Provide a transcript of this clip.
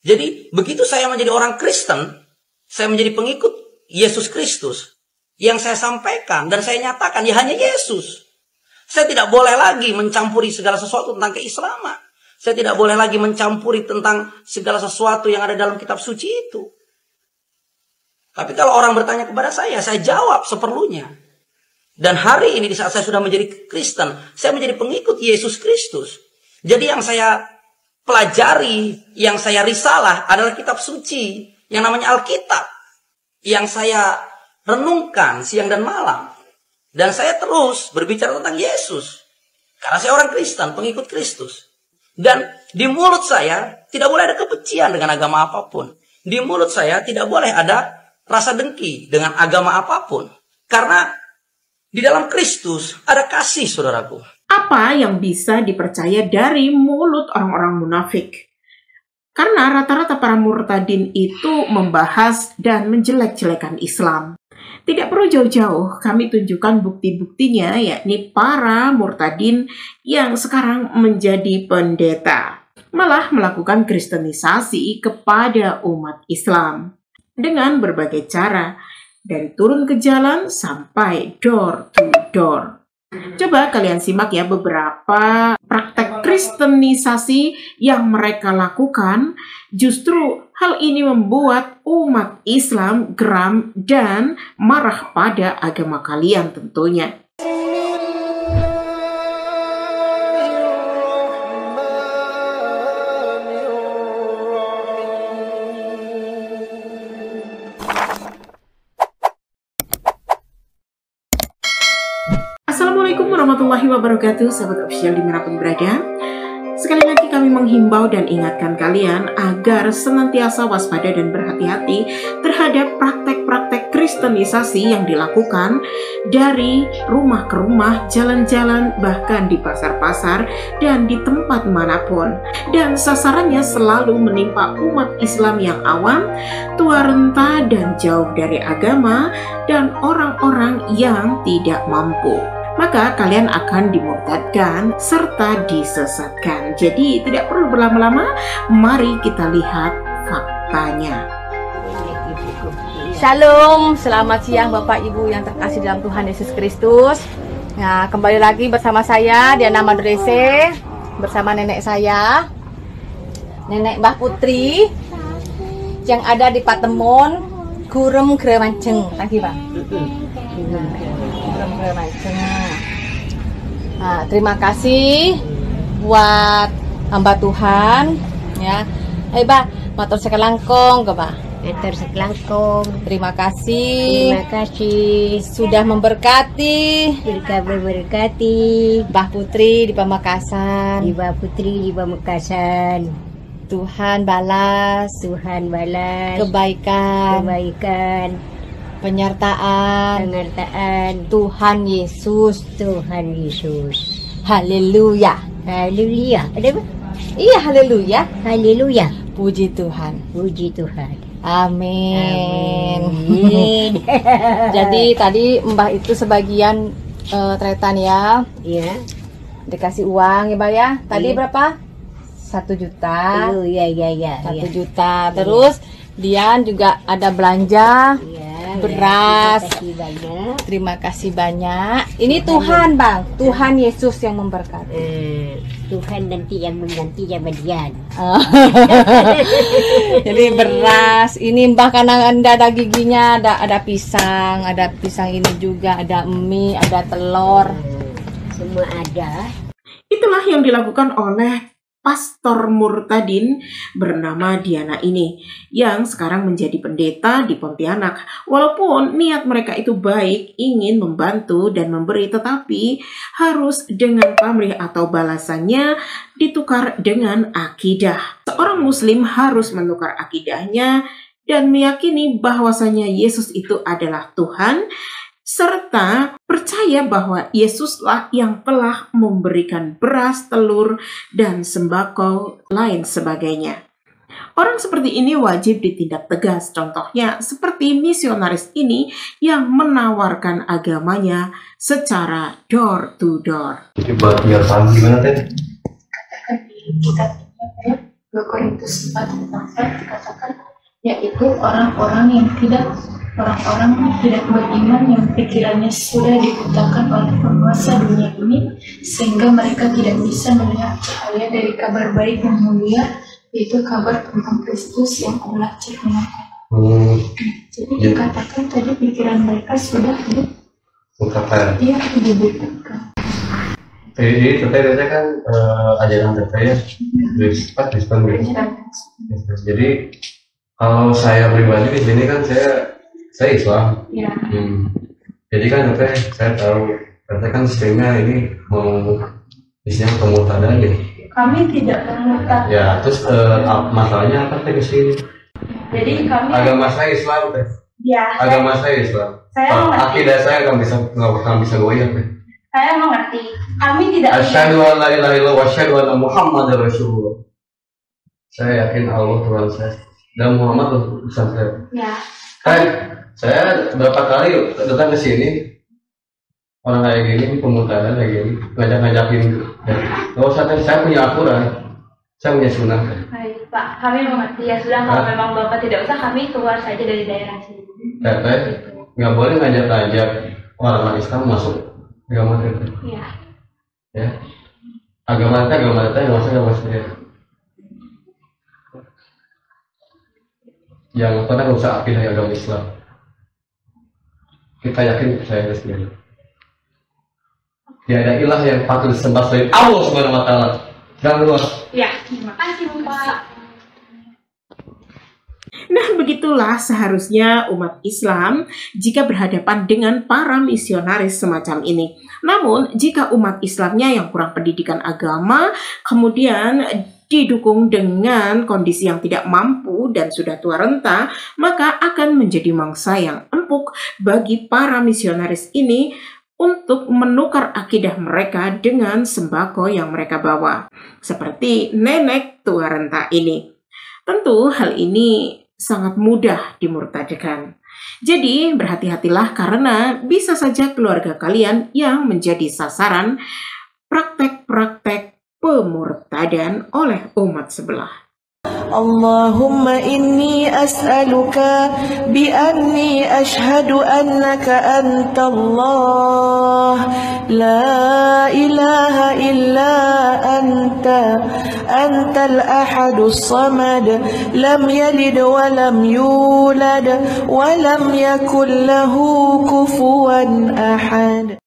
Jadi begitu saya menjadi orang Kristen, saya menjadi pengikut Yesus Kristus, yang saya sampaikan dan saya nyatakan ya hanya Yesus. Saya tidak boleh lagi mencampuri segala sesuatu tentang keislaman. Saya tidak boleh lagi mencampuri tentang segala sesuatu yang ada dalam kitab suci itu. Tapi kalau orang bertanya kepada saya jawab seperlunya. Dan hari ini di saat saya sudah menjadi Kristen, saya menjadi pengikut Yesus Kristus. Jadi yang saya pelajari, yang saya risalah adalah kitab suci yang namanya Alkitab. Yang saya renungkan siang dan malam. Dan saya terus berbicara tentang Yesus. Karena saya orang Kristen, pengikut Kristus. Dan di mulut saya tidak boleh ada kebencian dengan agama apapun. Di mulut saya tidak boleh ada rasa dengki dengan agama apapun. Karena di dalam Kristus ada kasih, saudaraku. Apa yang bisa dipercaya dari mulut orang-orang munafik? Karena rata-rata para murtadin itu membahas dan menjelek-jelekan Islam. Tidak perlu jauh-jauh, kami tunjukkan bukti-buktinya, yakni para murtadin yang sekarang menjadi pendeta, malah melakukan kristenisasi kepada umat Islam dengan berbagai cara, dari turun ke jalan sampai door to door. Coba kalian simak ya beberapa praktek kristenisasi yang mereka lakukan. Justru hal ini membuat umat Islam geram dan marah pada agama kalian tentunya. Assalamualaikum warahmatullahi wabarakatuh, sahabat official dimanapun berada. Sekali lagi kami menghimbau dan ingatkan kalian agar senantiasa waspada dan berhati-hati terhadap praktek-praktek kristenisasi yang dilakukan dari rumah ke rumah, jalan-jalan, bahkan di pasar-pasar dan di tempat manapun. Dan sasarannya selalu menimpa umat Islam yang awam, tua renta dan jauh dari agama, dan orang-orang yang tidak mampu. Maka kalian akan dimurtadkan serta disesatkan. Jadi tidak perlu berlama-lama, mari kita lihat faktanya. Shalom, selamat siang Bapak Ibu yang terkasih dalam Tuhan Yesus Kristus. Nah, kembali lagi bersama saya Diana Madrese, bersama nenek saya, Nenek Mbah Putri, yang ada di Patemon, Gurem Gremanceng. Lagi Pak. Nah, terima kasih buat hamba Tuhan ya. Ba, matur sekelangkong, Pak. Matur sekelangkong. Terima kasih. Terima kasih Sudah memberkati. Berkati Mbah Putri di Pamekasan. Mbah Putri di Pamekasan. Tuhan balas. Tuhan balas Kebaikan. Penyertaan Tuhan Yesus. Haleluya. Ada apa? Iya, haleluya. Haleluya. Puji Tuhan. Amin. Jadi tadi Mbah itu sebagian tretan ya. Iya. Dikasih uang ya, Mbak ya. Tadi Iya. berapa? 1 juta. Oh, iya. 1 juta. Terus Dian juga ada belanja. Iya. Beras. Terima kasih banyak. Terima kasih banyak. Ini Tuhan, Bang. Tuhan Yesus yang memberkati. Tuhan nanti yang mengganti sama Dian. Jadi beras. Ini Mbah karena Anda ada giginya, ada pisang ini juga, ada mie, ada telur. Semua ada. Itulah yang dilakukan oleh pastor murtadin bernama Diana ini, yang sekarang menjadi pendeta di Pontianak. Walaupun niat mereka itu baik, ingin membantu dan memberi, tetapi harus dengan pamrih atau balasannya ditukar dengan akidah. Seorang muslim harus menukar akidahnya dan meyakini bahwasanya Yesus itu adalah Tuhan, serta percaya bahwa Yesuslah yang telah memberikan beras, telur, dan sembako lain sebagainya. Orang seperti ini wajib ditindak tegas, contohnya seperti misionaris ini yang menawarkan agamanya secara door to door. Coba biar pagi gimana teh? 2 Korintus 4:4 dikatakan, yaitu orang-orang yang tidak beriman yang pikirannya sudah dibutakan oleh penguasa dunia ini, sehingga mereka tidak bisa melihat cahaya dari kabar baik yang mulia, yaitu kabar tentang Kristus yang adalah cerminan. Jadi dikatakan tadi pikiran mereka sudah dibutakan. Iya, dibutakan. Jadi teteh kan ajaran teteh ya, Kristen gitu. Jadi kalau saya pribadi di sini kan saya Islam. Ya. Jadi kan teteh saya tahu teteh kan streamnya ini mau isinya pemurtadan gitu. Kami tidak memurtad. Ya, terus masalahnya apa teh di sini? Jadi kami agama saya Islam teh. Ya. Agama saya Islam. Akidah saya nggak bisa goyah teh. Saya mengerti. Kami tidak. Asyhadu an la ilaha illallah wa asyhadu anna Muhammadar Rasulullah. Saya yakin Allah Tuhan saya dan Muhammad Rasul saya. Ya. Saya berapa kali datang ke sini orang kayak gini, pemurtadan kayak gini, ngajak-ngajakin. Kalau saya punya aturan, saya punya sunnah. Baik, Pak, kami mengerti ya sudah. Kalau memang Bapak tidak usah, kami keluar saja dari daerah sini. Teteh nggak boleh ngajak-ngajak orang Islam masuk agama teteh. Iya. Ya. Agama teteh nggak usah agama saya. Yang pernah nggak usah akidah agama Islam. Kita yakin saya sendiri. Tiada ilah yang patut disembah selain Allah Subhanahu wa taala. Jangan lupa. Ya, terima kasih Bapak. Nah, begitulah seharusnya umat Islam jika berhadapan dengan para misionaris semacam ini. Namun, jika umat Islamnya yang kurang pendidikan agama, kemudian didukung dengan kondisi yang tidak mampu dan sudah tua renta, maka akan menjadi mangsa yang empuk bagi para misionaris ini untuk menukar akidah mereka dengan sembako yang mereka bawa. Seperti nenek tua renta ini. Tentu hal ini sangat mudah dimurtadkan. Jadi berhati-hatilah karena bisa saja keluarga kalian yang menjadi sasaran praktek-praktek pemurtadan oleh umat sebelah. Allahumma inni as'aluka bi anni ashhadu annaka anta Allah la ilaha illa antal ahadus samad lam yalid wa lam yulad wa lam yakul lahu kufuwan ahad.